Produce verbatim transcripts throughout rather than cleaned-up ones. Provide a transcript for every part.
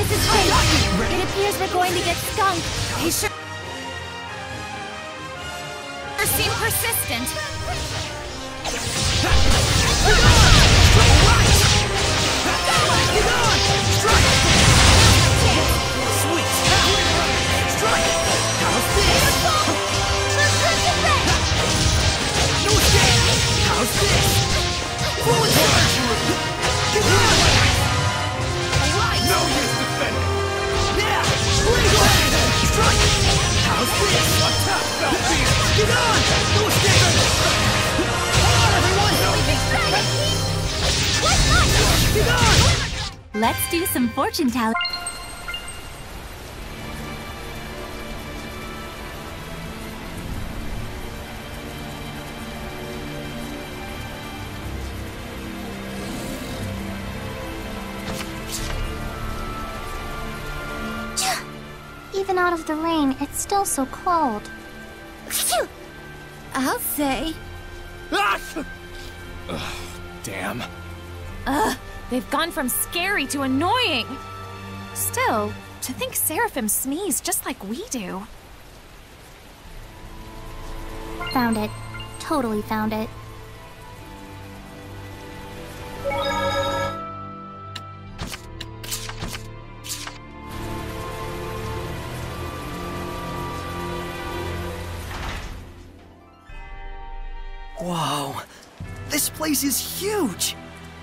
This is great. It appears we're going to get skunked. They sure seem persistent. Let's do some fortune telling. Even out of the rain, it's still so cold. I'll say. Ugh, damn. Ugh, they've gone from scary to annoying. Still, to think Seraphim sneeze just like we do. Found it. Totally found it. Whoa, this place is huge!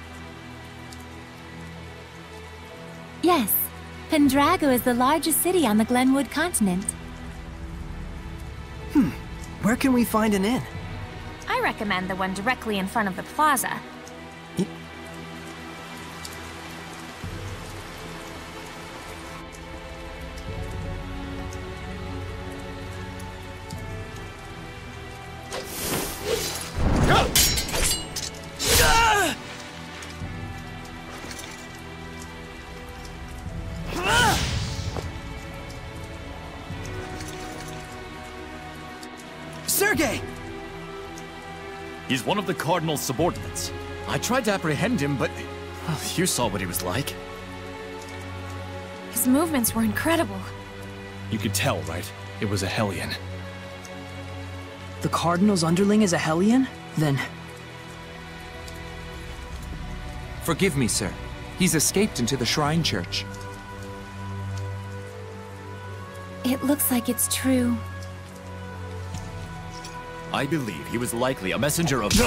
Yes, Pendrago is the largest city on the Glenwood continent. Hmm, where can we find an inn? I recommend the one directly in front of the plaza. Y Sergei! He's one of the Cardinal's subordinates. I tried to apprehend him, but well, you saw what he was like. His movements were incredible. You could tell, right? It was a Hellion. The Cardinal's underling is a Hellion? Then... Forgive me, sir. He's escaped into the Shrine Church. It looks like it's true. I believe he was likely a messenger of...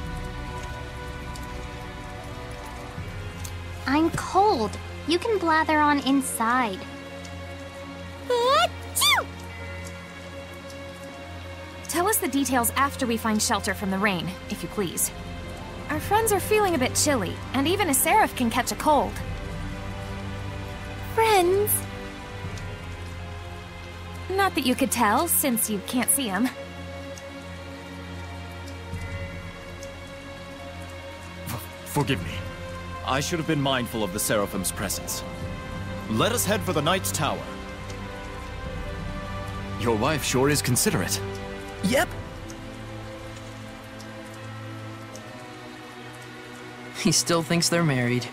I'm cold. You can blather on inside. Tell us the details after we find shelter from the rain, if you please. Our friends are feeling a bit chilly, and even a seraph can catch a cold. Friends? Not that you could tell, since you can't see them. Forgive me. I should have been mindful of the Seraphim's presence. Let us head for the Knight's Tower. Your wife sure is considerate. Yep. He still thinks they're married.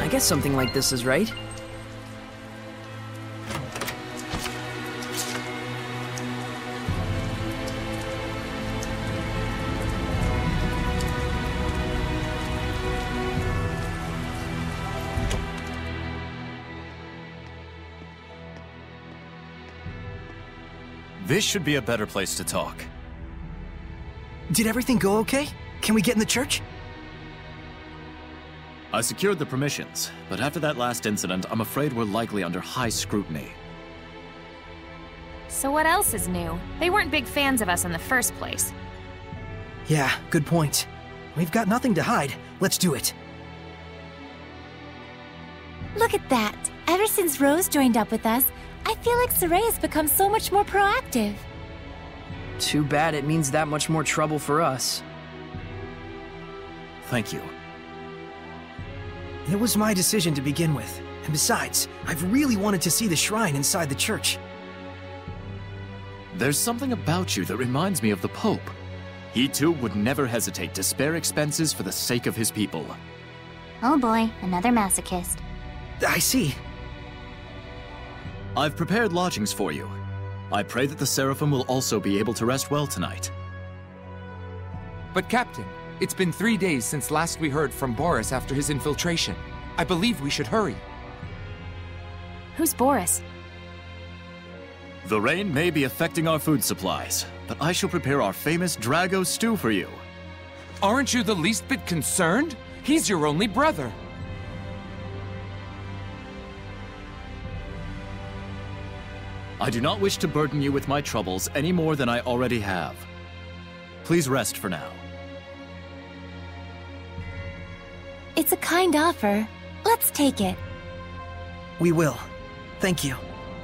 I guess something like this is right. This should be a better place to talk. Did everything go okay? Can we get in the church? I secured the permissions, but after that last incident, I'm afraid we're likely under high scrutiny. So what else is new? They weren't big fans of us in the first place. Yeah, good point. We've got nothing to hide. Let's do it. Look at that. Ever since Rose joined up with us, I feel like Sergei has become so much more proactive. Too bad it means that much more trouble for us. Thank you. It was my decision to begin with. And besides, I've really wanted to see the shrine inside the church. There's something about you that reminds me of the Pope. He too would never hesitate to spare expenses for the sake of his people. Oh boy, another masochist. I see. I've prepared lodgings for you. I pray that the Seraphim will also be able to rest well tonight. But Captain, it's been three days since last we heard from Boris after his infiltration. I believe we should hurry. Who's Boris? The rain may be affecting our food supplies, but I shall prepare our famous Drago stew for you. Aren't you the least bit concerned? He's your only brother. I do not wish to burden you with my troubles any more than I already have. Please rest for now. It's a kind offer. Let's take it. We will. Thank you.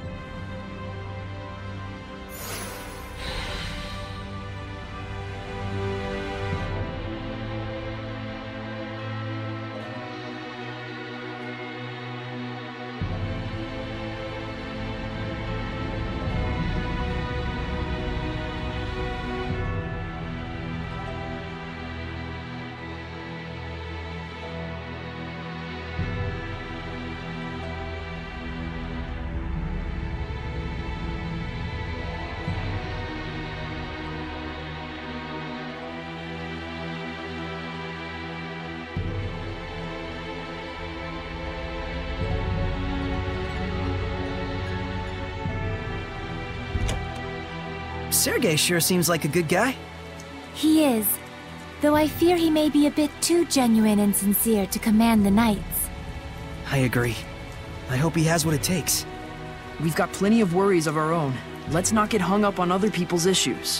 Sergei sure seems like a good guy. He is. Though I fear he may be a bit too genuine and sincere to command the knights. I agree. I hope he has what it takes. We've got plenty of worries of our own. Let's not get hung up on other people's issues.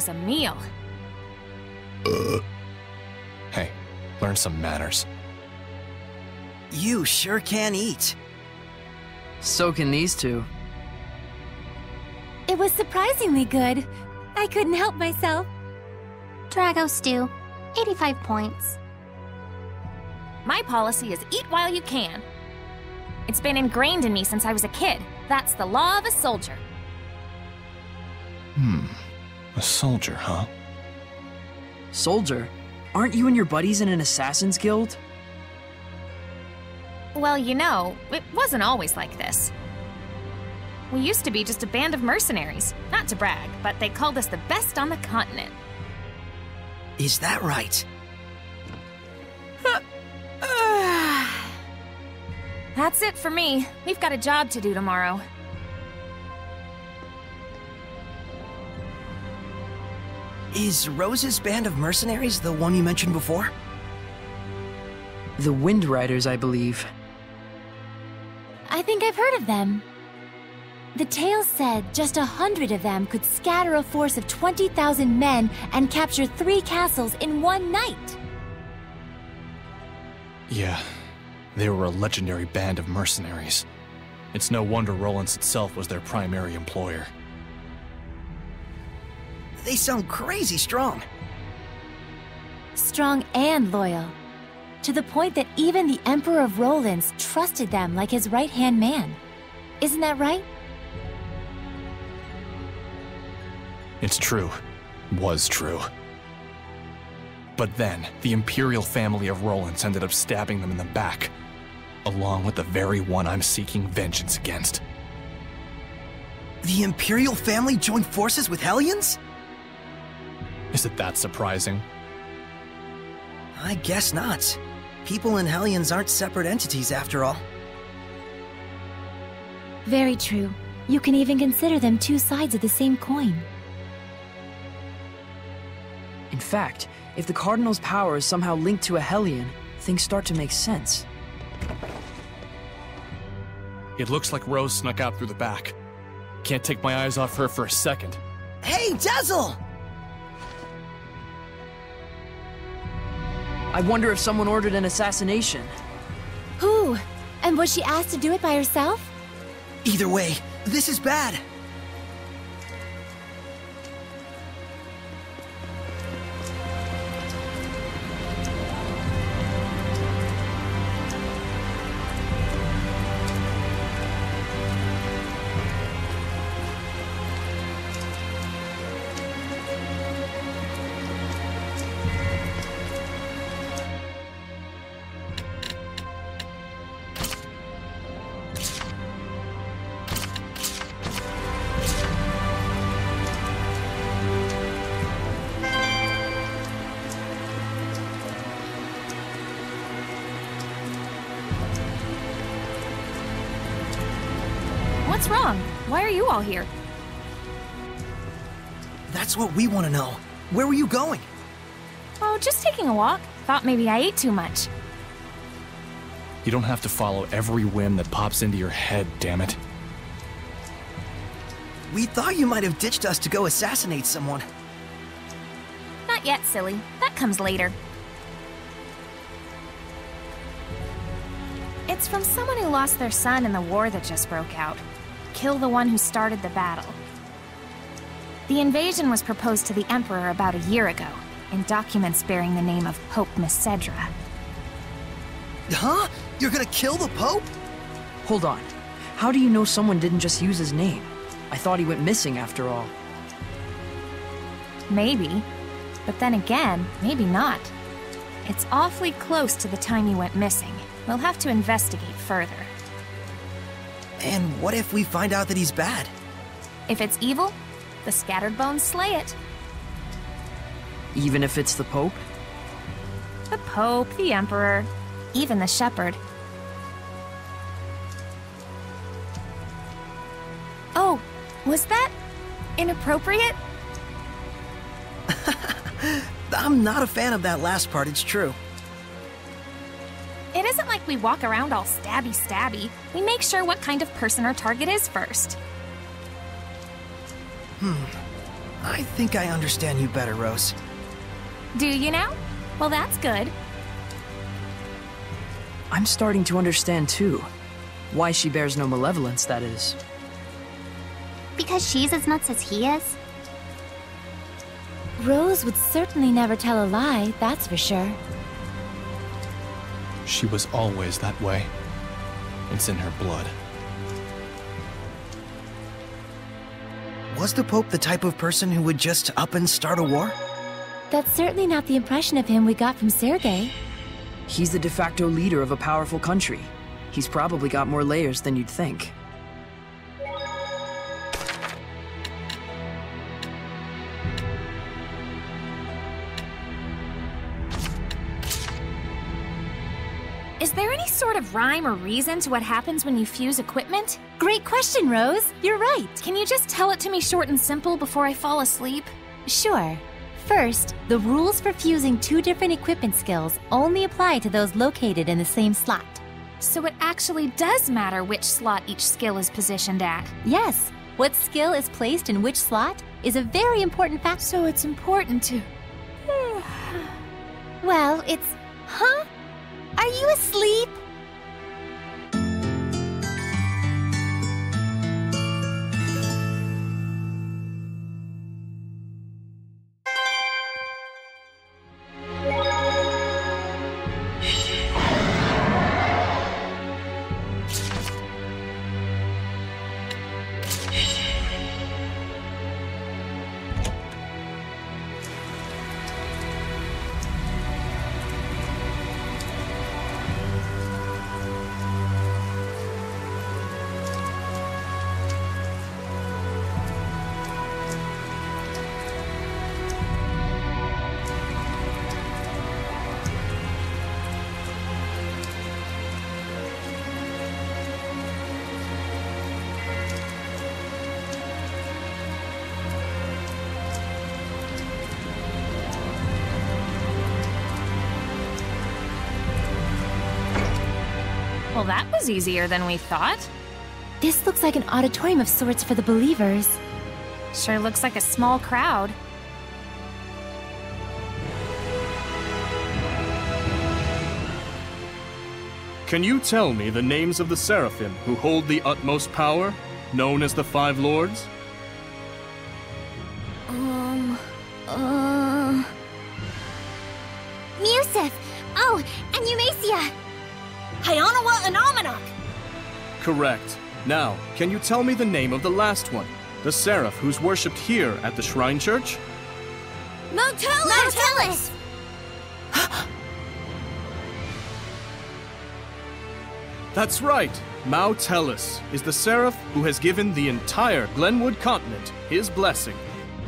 us a meal. Uh. Hey, learn some manners. You sure can eat. So can these two. It was surprisingly good. I couldn't help myself. Drago stew, eighty-five points. My policy is eat while you can. It's been ingrained in me since I was a kid. That's the law of a soldier. Hmm. A soldier, huh? Soldier? Aren't you and your buddies in an assassin's guild? Well, you know, it wasn't always like this. We used to be just a band of mercenaries. Not to brag, but they called us the best on the continent. Is that right? That's it for me. We've got a job to do tomorrow. Is Rose's band of mercenaries the one you mentioned before? The Wind Riders, I believe. I think I've heard of them. The tales said just a hundred of them could scatter a force of twenty thousand men and capture three castles in one night. Yeah, they were a legendary band of mercenaries. It's no wonder Rollins itself was their primary employer. They sound crazy strong. Strong and loyal. To the point that even the Emperor of Rollins trusted them like his right-hand man. Isn't that right? It's true. Was true. But then, the Imperial family of Rollins ended up stabbing them in the back, along with the very one I'm seeking vengeance against. The Imperial family joined forces with Hellions? Is it that surprising? I guess not. People and Hellions aren't separate entities after all. Very true. You can even consider them two sides of the same coin. In fact, if the Cardinal's power is somehow linked to a Hellion, things start to make sense. It looks like Rose snuck out through the back. Can't take my eyes off her for a second. Hey, Dazzle! I wonder if someone ordered an assassination. Who? And was she asked to do it by herself? Either way, this is bad. What's wrong? Why are you all here? That's what we want to know. Where were you going? Oh, just taking a walk. Thought maybe I ate too much. You don't have to follow every whim that pops into your head, damn it. We thought you might have ditched us to go assassinate someone. Not yet, silly. That comes later. It's from someone who lost their son in the war that just broke out. Kill the one who started the battle. The invasion was proposed to the Emperor about a year ago, in documents bearing the name of Pope Messedra. Huh? You're gonna kill the Pope? Hold on. How do you know someone didn't just use his name? I thought he went missing after all. Maybe. But then again, maybe not. It's awfully close to the time he went missing. We'll have to investigate further. And what if we find out that he's bad? If it's evil, the Scattered Bones slay it. Even if it's the Pope? The Pope, the Emperor, even the Shepherd. Oh, was that inappropriate? I'm not a fan of that last part, it's true. It isn't like we walk around all stabby-stabby. We make sure what kind of person our target is first. Hmm. I think I understand you better, Rose. Do you now? Well, that's good. I'm starting to understand too. Why she bears no malevolence, that is. Because she's as nuts as he is? Rose would certainly never tell a lie, that's for sure. She was always that way. It's in her blood. Was the Pope the type of person who would just up and start a war? That's certainly not the impression of him we got from Sergei. He's the de facto leader of a powerful country. He's probably got more layers than you'd think. Is there any sort of rhyme or reason to what happens when you fuse equipment? Great question, Rose. You're right. Can you just tell it to me short and simple before I fall asleep? Sure. First, the rules for fusing two different equipment skills only apply to those located in the same slot. So it actually does matter which slot each skill is positioned at. Yes. What skill is placed in which slot is a very important factor. So it's important to... Well, it's... Huh? Are you asleep? Well, that was easier than we thought. This looks like an auditorium of sorts for the believers. Sure looks like a small crowd. Can you tell me the names of the Seraphim who hold the utmost power, known as the Five Lords? Um... Uh... Musif! Oh, and Eumacia! Hyanawa and Almanac! Correct. Now, can you tell me the name of the last one? The Seraph who's worshipped here at the Shrine Church? Motelis! Motelis! That's right! Mao Tellus is the Seraph who has given the entire Glenwood continent his blessing.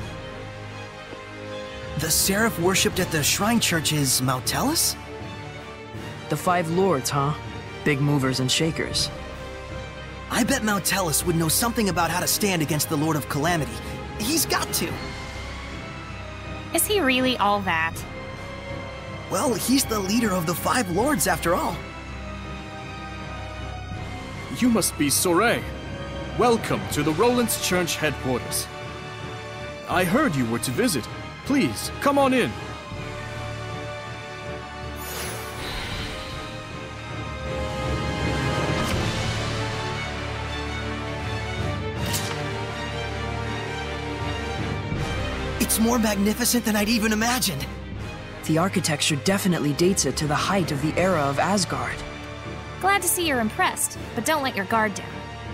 The Seraph worshipped at the Shrine Church is Motelis? The Five Lords, huh? Big movers and shakers. I bet Motelis would know something about how to stand against the Lord of Calamity. He's got to. Is he really all that? Well, he's the leader of the Five Lords after all. You must be Sergei. Welcome to the Roland's Church headquarters. I heard you were to visit. Please, come on in. It's more magnificent than I'd even imagined. The architecture definitely dates it to the height of the era of Asgard. Glad to see you're impressed, but don't let your guard down.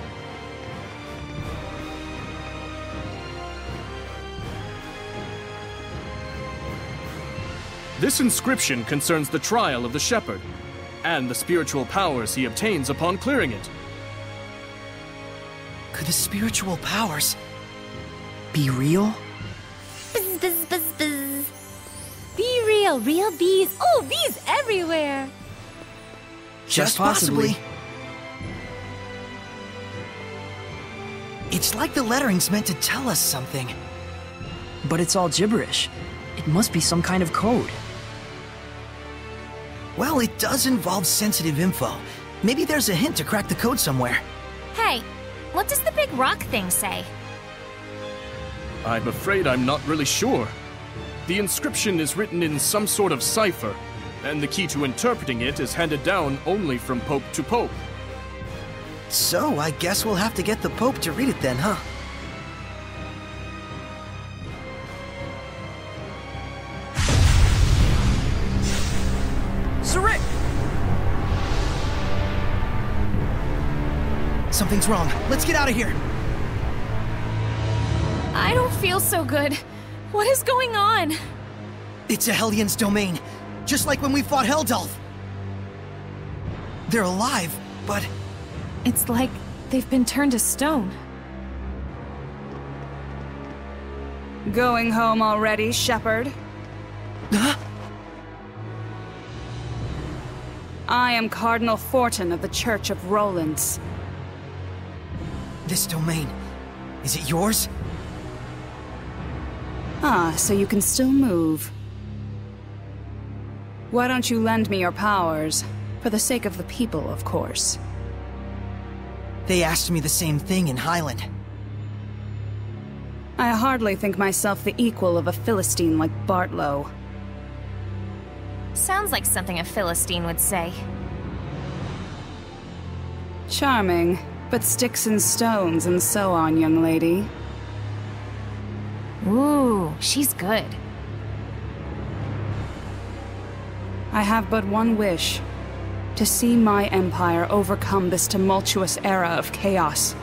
This inscription concerns the trial of the shepherd, and the spiritual powers he obtains upon clearing it. Could the spiritual powers be real? Buzz, buzz, buzz, buzz. Be real, real bees. Oh, bees everywhere. Just possibly. It's like the lettering's meant to tell us something. But it's all gibberish. It must be some kind of code. Well, it does involve sensitive info. Maybe there's a hint to crack the code somewhere. Hey, what does the big rock thing say? I'm afraid I'm not really sure. The inscription is written in some sort of cipher, and the key to interpreting it is handed down only from Pope to Pope. So, I guess we'll have to get the Pope to read it then, huh? Sergei! Something's wrong. Let's get out of here! I don't feel so good. What is going on? It's a Hellions domain, just like when we fought Heldalf. They're alive, but... It's like they've been turned to stone. Going home already, Shepherd? Huh? I am Cardinal Fortin of the Church of Rollins. This domain, is it yours? Ah, so you can still move. Why don't you lend me your powers? For the sake of the people, of course. They asked me the same thing in Highland. I hardly think myself the equal of a Philistine like Bartlow. Sounds like something a Philistine would say. Charming, but sticks and stones and so on, young lady. Ooh, she's good. I have but one wish. To see my empire overcome this tumultuous era of chaos.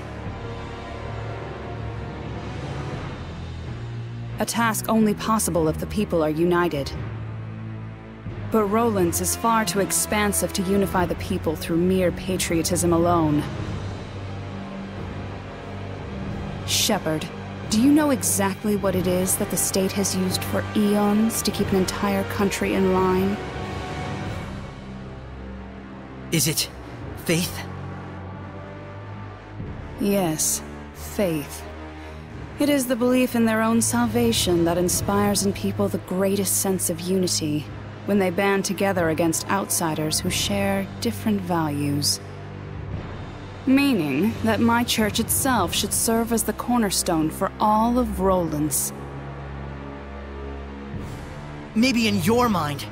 A task only possible if the people are united. But Rollins is far too expansive to unify the people through mere patriotism alone. Shepherd, do you know exactly what it is that the state has used for eons to keep an entire country in line? Is it... faith? Yes, faith. It is the belief in their own salvation that inspires in people the greatest sense of unity, when they band together against outsiders who share different values. Meaning that my church itself should serve as the cornerstone for all of Rollins. Maybe in your mind.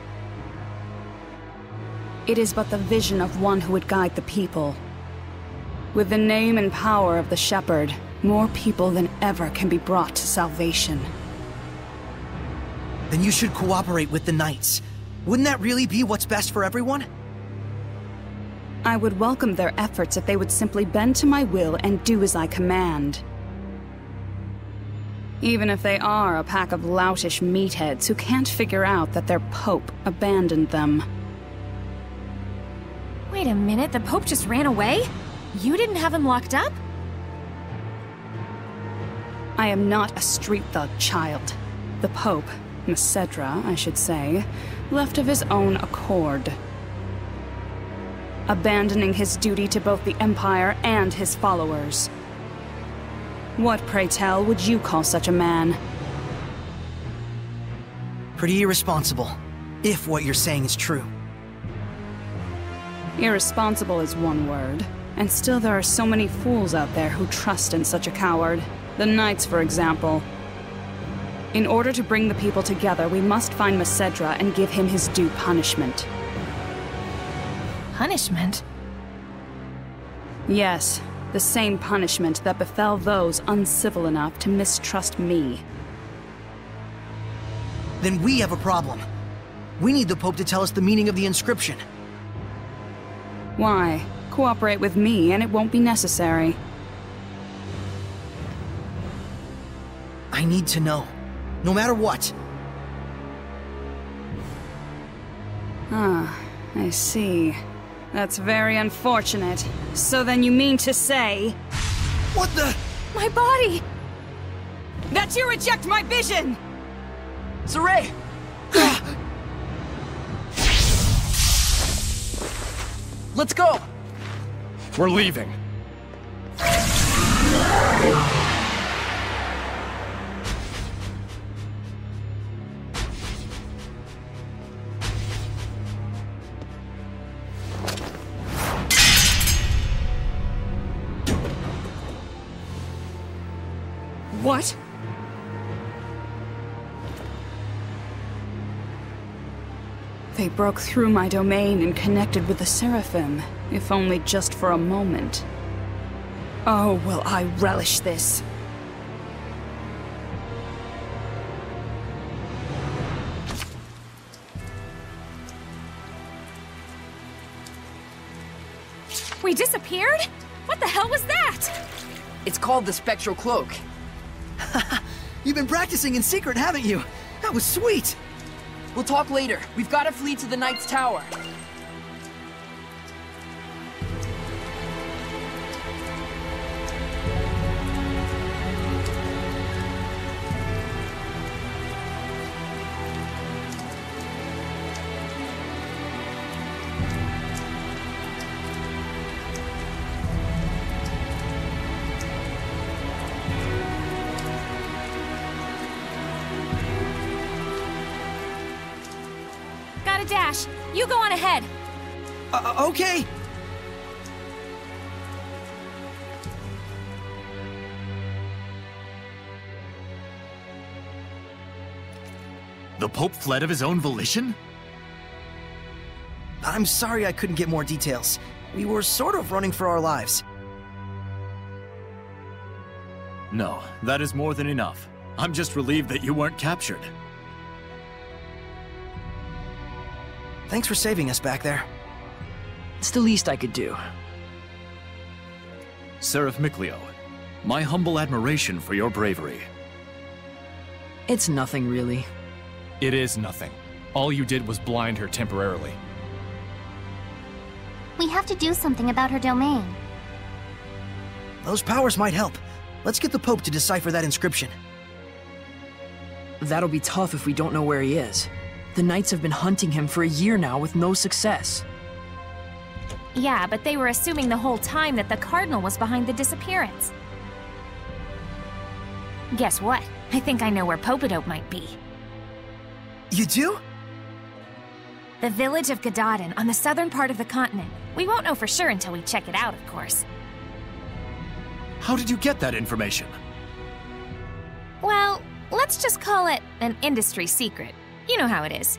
It is but the vision of one who would guide the people. With the name and power of the Shepherd, more people than ever can be brought to salvation. Then you should cooperate with the Knights. Wouldn't that really be what's best for everyone? I would welcome their efforts if they would simply bend to my will and do as I command. Even if they are a pack of loutish meatheads who can't figure out that their Pope abandoned them. Wait a minute, the Pope just ran away? You didn't have him locked up? I am not a street thug, child. The Pope, Macedra, I should say, left of his own accord. Abandoning his duty to both the Empire and his followers. What, pray tell, would you call such a man? Pretty irresponsible, if what you're saying is true. Irresponsible is one word, and still there are so many fools out there who trust in such a coward. The Knights, for example. In order to bring the people together, we must find Macedra and give him his due punishment. Punishment? Yes, the same punishment that befell those uncivil enough to mistrust me. Then we have a problem. We need the Pope to tell us the meaning of the inscription. Why? Cooperate with me and it won't be necessary. I need to know. No matter what. Ah, I see. That's very unfortunate. So then you mean to say... What the... My body! That you reject my vision! Sergei! Let's go! We're leaving. What? They broke through my domain and connected with the Seraphim, if only just for a moment. Oh, will I relish this. We disappeared? What the hell was that? It's called the Spectral Cloak. You've been practicing in secret, haven't you? That was sweet! We'll talk later. We've got to flee to the Knight's Tower. Got a dash. You go on ahead. Uh, okay! The Pope fled of his own volition? I'm sorry I couldn't get more details. We were sort of running for our lives. No, that is more than enough. I'm just relieved that you weren't captured. Thanks for saving us back there. It's the least I could do. Seraph Mikleo, my humble admiration for your bravery. It's nothing, really. It is nothing. All you did was blind her temporarily. We have to do something about her domain. Those powers might help. Let's get the Pope to decipher that inscription. That'll be tough if we don't know where he is. The Knights have been hunting him for a year now with no success. Yeah, but they were assuming the whole time that the Cardinal was behind the disappearance. Guess what? I think I know where Popadope might be. You do? The village of Gadadin on the southern part of the continent. We won't know for sure until we check it out, of course. How did you get that information? Well, let's just call it an industry secret. You know how it is.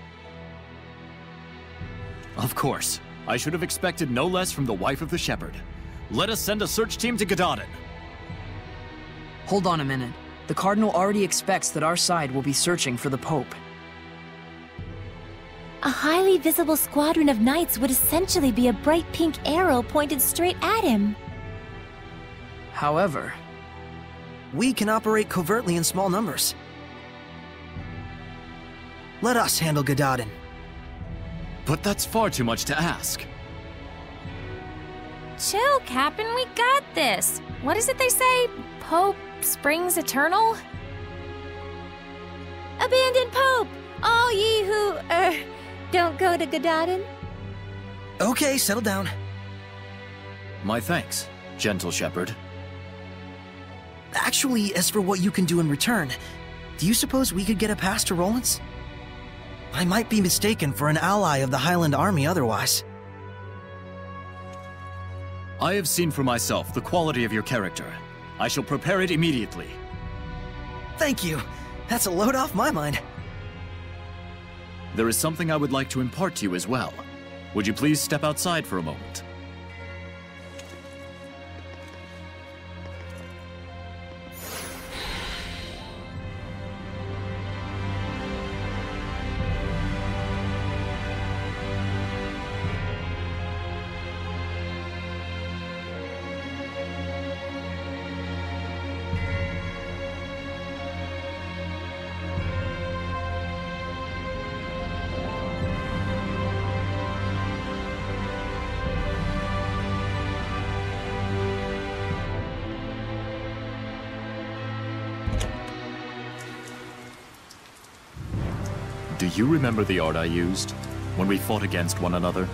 Of course. I should have expected no less from the wife of the shepherd. Let us send a search team to Gadadin. Hold on a minute. The Cardinal already expects that our side will be searching for the Pope. A highly visible squadron of knights would essentially be a bright pink arrow pointed straight at him. However, we can operate covertly in small numbers. Let us handle Gadadin. But that's far too much to ask. Chill, Captain, we got this. What is it they say? Pope springs eternal? Abandon Pope! All ye who, er, don't go to Gadadin. Okay, settle down. My thanks, gentle shepherd. Actually, as for what you can do in return, do you suppose we could get a pass to Rollins? I might be mistaken for an ally of the Highland Army otherwise. I have seen for myself the quality of your character. I shall prepare it immediately. Thank you. That's a load off my mind. There is something I would like to impart to you as well. Would you please step outside for a moment? Do you remember the art I used when we fought against one another?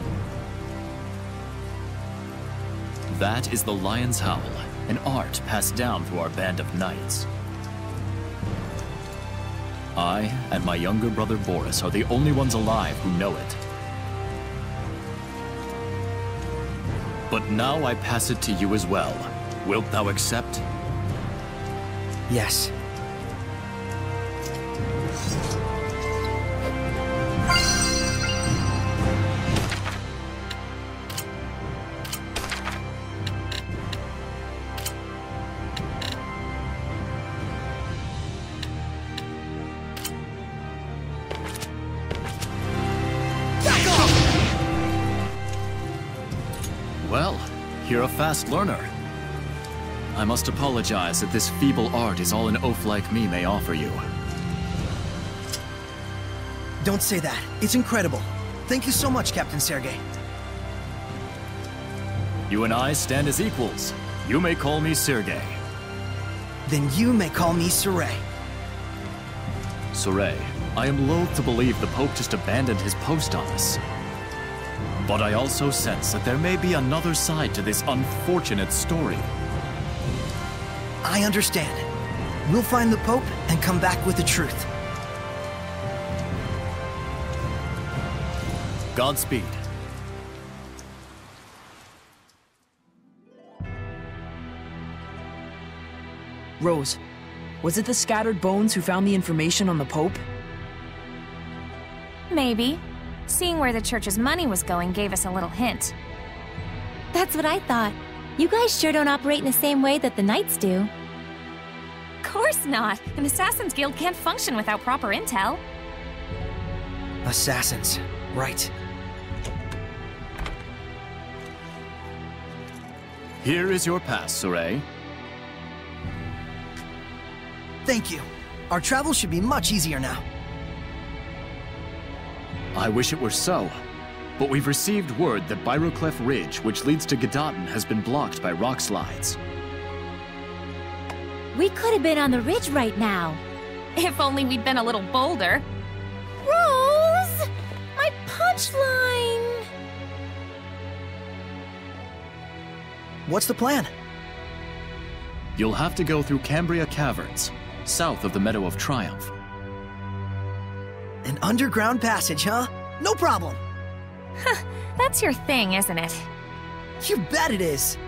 That is the Lion's Howl, an art passed down through our band of knights. I and my younger brother Boris are the only ones alive who know it. But now I pass it to you as well. Wilt thou accept? Yes. Well, you're a fast learner. I must apologize that this feeble art is all an oaf like me may offer you. Don't say that. It's incredible. Thank you so much, Captain Sergei. You and I stand as equals. You may call me Sergei. Then you may call me Sergei. Sergei, I am loath to believe the Pope just abandoned his post on us. But I also sense that there may be another side to this unfortunate story. I understand. We'll find the Pope and come back with the truth. Godspeed. Rose, was it the scattered bones who found the information on the Pope? Maybe. Seeing where the church's money was going gave us a little hint. That's what I thought. You guys sure don't operate in the same way that the Knights do. Of course not! An Assassin's Guild can't function without proper intel. Assassins. Right. Here is your pass, Sergei. Thank you. Our travel should be much easier now. I wish it were so, but we've received word that Byroclef Ridge, which leads to Gedaten, has been blocked by rock slides. We could have been on the ridge right now. If only we'd been a little bolder. Rose! My punchline! What's the plan? You'll have to go through Cambria Caverns, south of the Meadow of Triumph. An underground passage, huh? No problem. Huh, that's your thing, isn't it? You bet it is.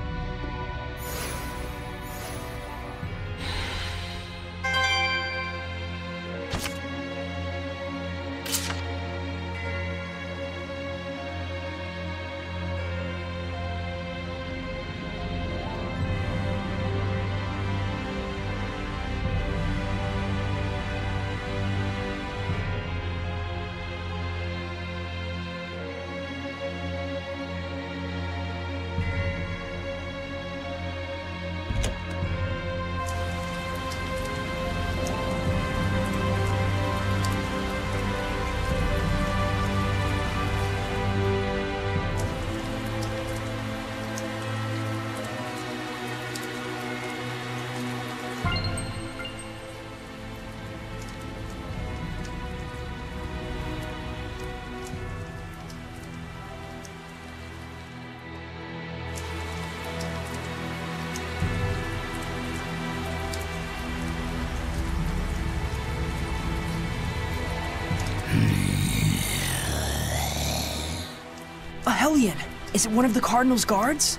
A Hellion! Is it one of the Cardinal's guards?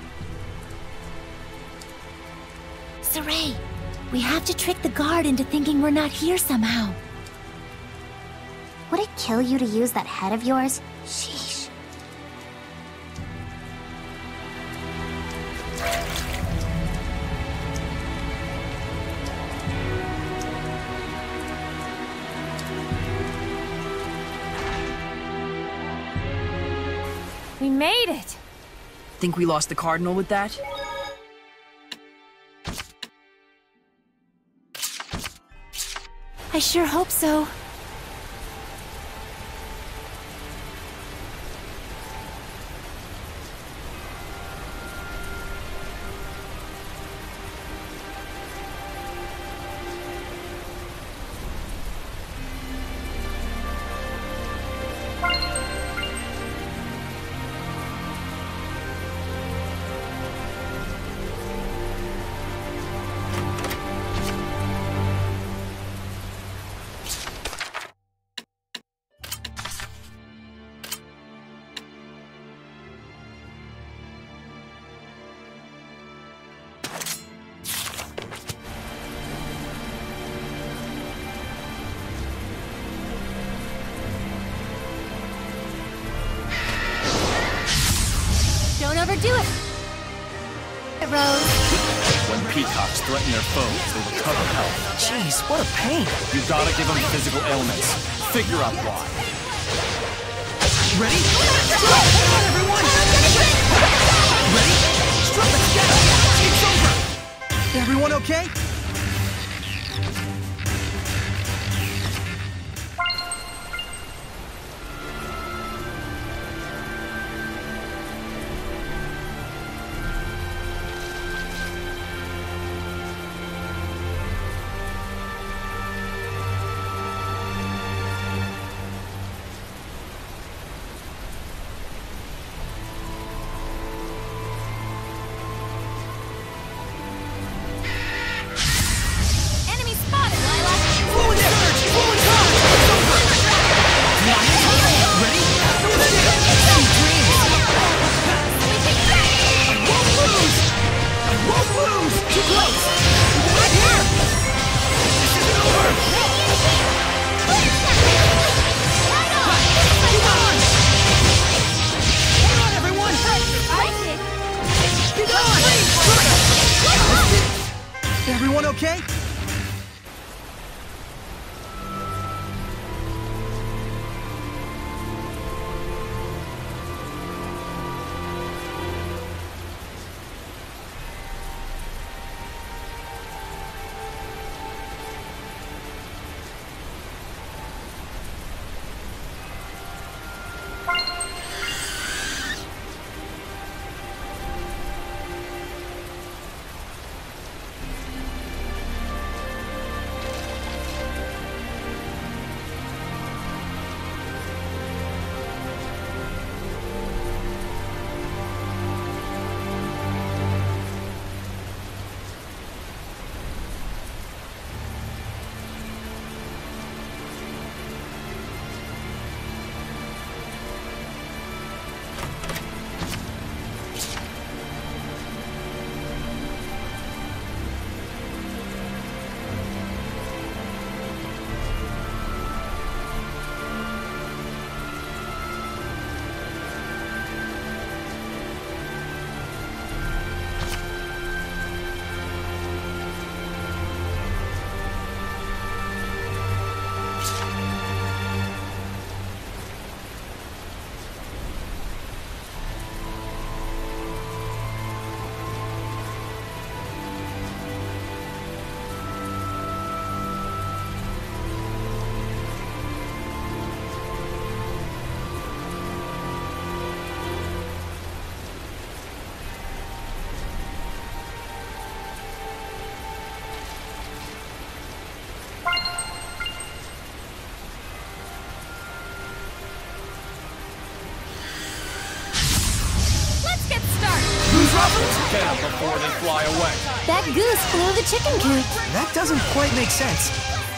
Sergei, we have to trick the guard into thinking we're not here somehow. Would it kill you to use that head of yours? Sheesh. We made it! Think we lost the Cardinal with that? I sure hope so. Don't overdo it. Rose. When peacocks threaten their foes, they recover health. Jeez, what a pain. You gotta give them physical ailments. Figure out why. Ready? Come on, everyone! okay? Everyone okay? Get up before they fly away. That goose flew the chicken coop. That doesn't quite make sense.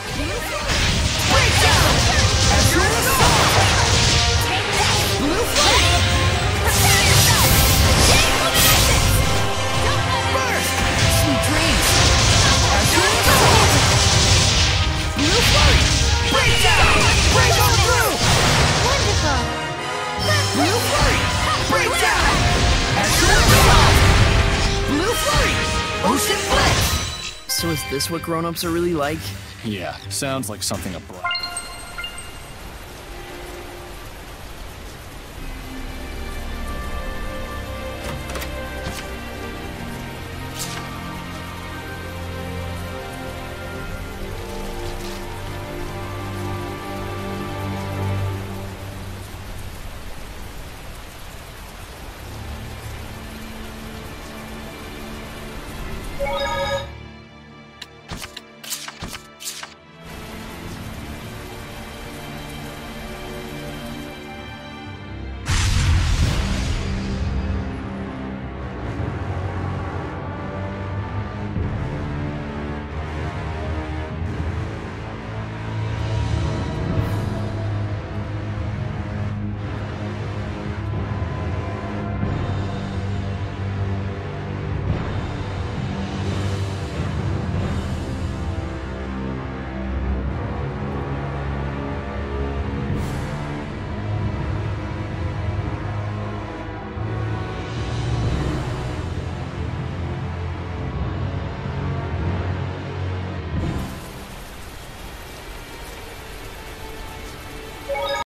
Break down! Azure assault! Take that! Blue flame! Prepare yourself! Chain luminescence! Burst! Sweet dreams! Azure assault! Blue flame! Break down! Break on through! Wonderful. Blue flame! Break down! Azure assault! Blue flame! Ocean blitz! So is this what grown-ups are really like? Yeah, sounds like something a brat.